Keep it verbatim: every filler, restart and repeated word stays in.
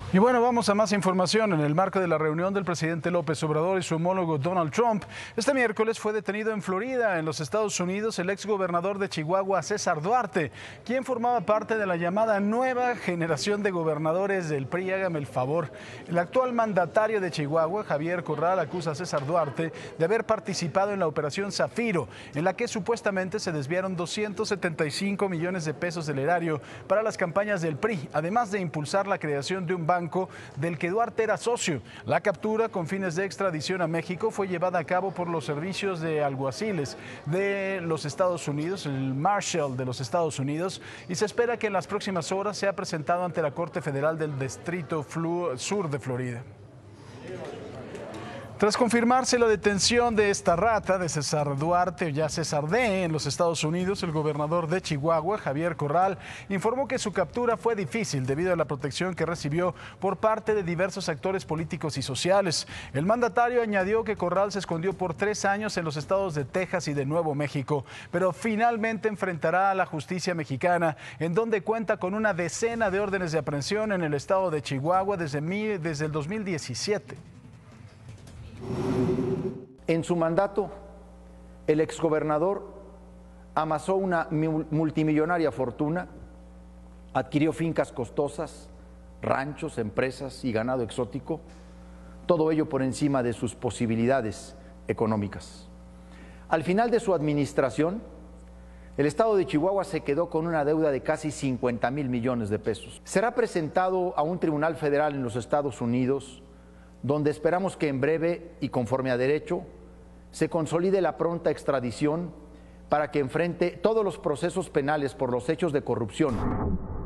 Y bueno, vamos a más información. En el marco de la reunión del presidente López Obrador y su homólogo Donald Trump, este miércoles fue detenido en Florida, en los Estados Unidos, el exgobernador de Chihuahua, César Duarte, quien formaba parte de la llamada nueva generación de gobernadores del P R I. Hágame el favor. El actual mandatario de Chihuahua, Javier Corral, acusa a César Duarte de haber participado en la operación Zafiro, en la que supuestamente se desviaron doscientos setenta y cinco millones de pesos del erario para las campañas del P R I, además de impulsar la creación de un banco del que Duarte era socio. La captura con fines de extradición a México fue llevada a cabo por los servicios de alguaciles de los Estados Unidos, el Marshall de los Estados Unidos, y se espera que en las próximas horas sea presentado ante la Corte Federal del Distrito Sur de Florida. Tras confirmarse la detención de esta rata de César Duarte, o ya César D, en los Estados Unidos, el gobernador de Chihuahua, Javier Corral, informó que su captura fue difícil debido a la protección que recibió por parte de diversos actores políticos y sociales. El mandatario añadió que Corral se escondió por tres años en los estados de Texas y de Nuevo México, pero finalmente enfrentará a la justicia mexicana, en donde cuenta con una decena de órdenes de aprehensión en el estado de Chihuahua desde, desde el dos mil diecisiete. En su mandato, el exgobernador amasó una multimillonaria fortuna, adquirió fincas costosas, ranchos, empresas y ganado exótico, todo ello por encima de sus posibilidades económicas. Al final de su administración, el estado de Chihuahua se quedó con una deuda de casi cincuenta mil millones de pesos. Será presentado a un tribunal federal en los Estados Unidos, donde esperamos que en breve y conforme a derecho se consolide la pronta extradición para que enfrente todos los procesos penales por los hechos de corrupción